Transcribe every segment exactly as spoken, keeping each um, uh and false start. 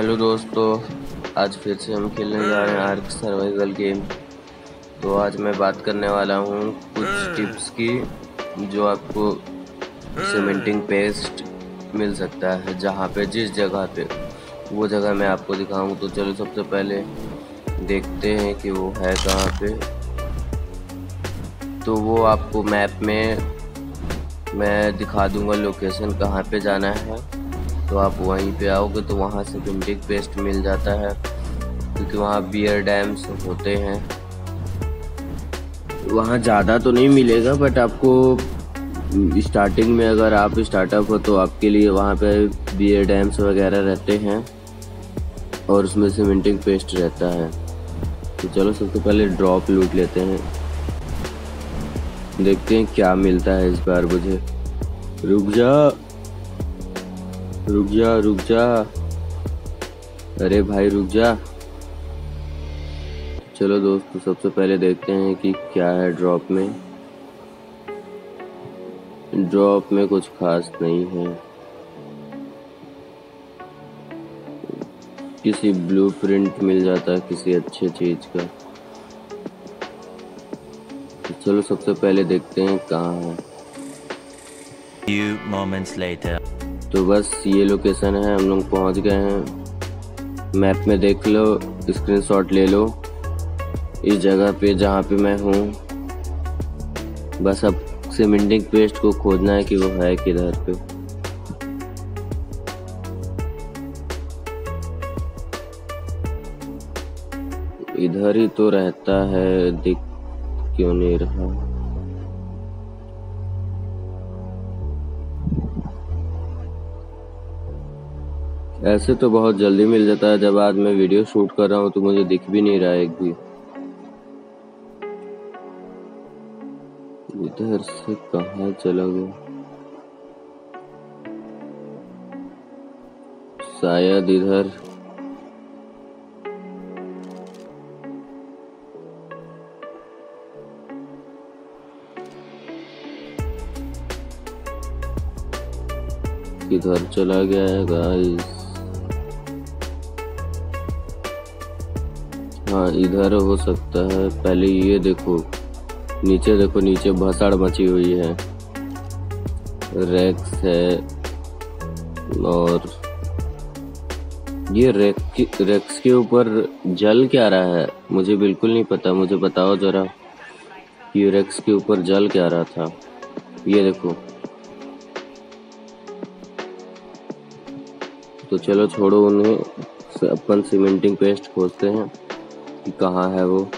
Hello दोस्तों, आज फिर से हम खेलने जा रहे हैं आर्क सर्वाइवल गेम। तो आज मैं बात करने वाला हूँ कुछ टिप्स की जो आपको सीमेंटिंग पेस्ट मिल सकता है जहाँ पे जिस जगह पे, वो जगह मैं आपको दिखाऊँ। तो चलो सबसे पहले देखते हैं कि वो है कहाँ पे। तो वो आपको मैप में मैं दिखा दूँगा लोकेशन कहाँ पे जाना है। तो आप वहीं पे आओगे तो वहाँ से सीमेंटिंग पेस्ट मिल जाता है, क्योंकि वहाँ बियर डैम्स होते हैं। वहाँ ज़्यादा तो नहीं मिलेगा, बट आपको स्टार्टिंग में अगर आप स्टार्टअप हो तो आपके लिए वहाँ पे बियर डैम्स वगैरह रहते हैं और उसमें सीमेंटिंग पेस्ट रहता है। तो चलो सबसे पहले ड्रॉप लूट लेते हैं, देखते हैं क्या मिलता है इस बार मुझे। रुक जा रुक जा रुक जा अरे भाई रुक जा। चलो दोस्तों सबसे पहले देखते हैं कि क्या है ड्रॉप में। ड्रॉप में कुछ खास नहीं है, किसी ब्लूप्रिंट मिल जाता है किसी अच्छे चीज का। तो चलो सबसे पहले देखते हैं कहाँ है। Few moments later. तो बस ये लोकेशन है, हम लोग पहुंच गए हैं। मैप में देख लो, स्क्रीनशॉट ले लो इस जगह पे जहाँ पे मैं हूँ। बस अब सीमेंटिंग पेस्ट को खोजना है कि वो है किधर पे। इधर ही तो रहता है, दिख क्यों नहीं रहा। ऐसे तो बहुत जल्दी मिल जाता है, जब आज मैं वीडियो शूट कर रहा हूँ तो मुझे दिख भी नहीं रहा है एक भी। इधर से कहाँ चला गया, शायद इधर। किधर चला गया है गाइस। हाँ इधर हो सकता है। पहले ये देखो, नीचे देखो, नीचे भसड़ मची हुई है। रेक्स है, और ये रेक्स रेक्स के ऊपर जल क्या रहा है मुझे बिल्कुल नहीं पता। मुझे बताओ जरा कि रेक्स के ऊपर जल क्या रहा था। ये देखो। तो चलो छोड़ो उन्हें, अपन सीमेंटिंग पेस्ट खोजते हैं कि कहाँ है वो।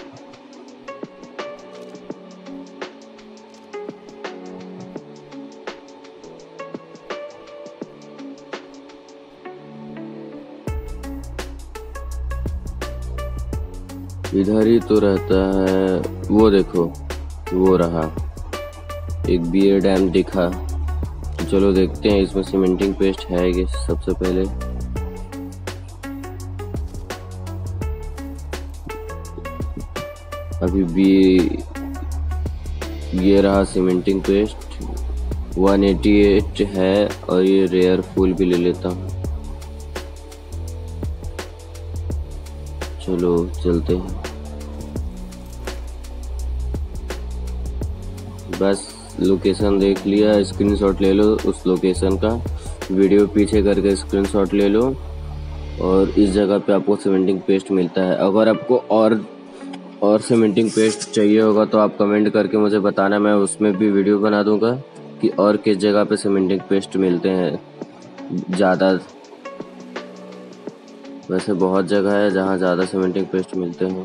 इधर ही तो रहता है, वो देखो, वो रहा, एक बियर डैम दिखा। तो चलो देखते हैं इसमें सीमेंटिंग पेस्ट है कि। सबसे पहले अभी भी ये रहा सीमेंटिंग पेस्ट, एक सौ अट्ठासी है, और ये रेयर फूल भी ले लेता हूँ। चलो चलते हैं। बस लोकेशन देख लिया, स्क्रीनशॉट ले लो उस लोकेशन का, वीडियो पीछे करके स्क्रीनशॉट ले लो, और इस जगह पे आपको सीमेंटिंग पेस्ट मिलता है। अगर आपको और और सीमेंटिंग पेस्ट चाहिए होगा तो आप कमेंट करके मुझे बताना, मैं उसमें भी वीडियो बना दूंगा कि और किस जगह पे सीमेंटिंग पेस्ट मिलते हैं ज़्यादा। वैसे बहुत जगह है जहाँ ज़्यादा सीमेंटिंग पेस्ट मिलते हैं।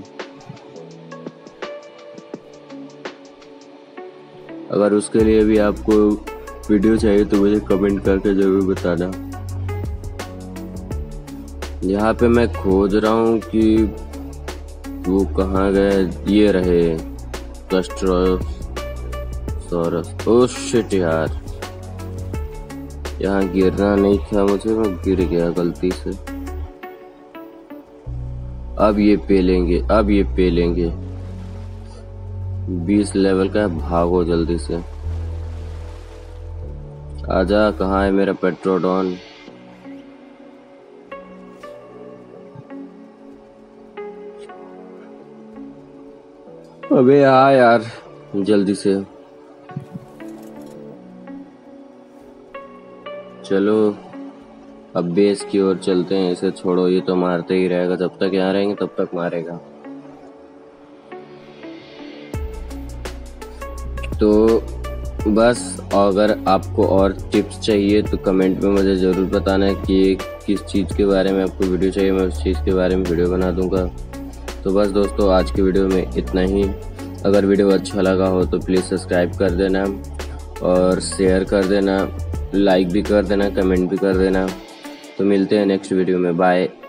अगर उसके लिए भी आपको वीडियो चाहिए तो मुझे कमेंट करके ज़रूर बताना। यहाँ पे मैं खोज रहा हूँ कि वो कहाँ गए। ये रहे कस्ट्रोसॉरस। ओह शिट यार, यहाँ गिरना नहीं था मुझे, मैं गिर गया गलती से। अब ये पे लेंगे, अब ये पे लेंगे। बीस लेवल का है, भागो जल्दी से। आजा, कहाँ है मेरा पेट्रोडॉन। अबे हाँ यार, जल्दी से चलो अब बेस की ओर चलते हैं। इसे छोड़ो, ये तो मारते ही रहेगा, जब तक यहाँ रहेंगे तब तक मारेगा। तो बस, अगर आपको और टिप्स चाहिए तो कमेंट में मुझे ज़रूर बताना कि किस चीज़ के बारे में आपको वीडियो चाहिए, मैं उस चीज़ के बारे में वीडियो बना दूंगा। तो बस दोस्तों, आज की वीडियो में इतना ही। अगर वीडियो अच्छा लगा हो तो प्लीज़ सब्सक्राइब कर देना और शेयर कर देना, लाइक भी कर देना, कमेंट भी कर देना। तो मिलते हैं नेक्स्ट वीडियो में, बाय।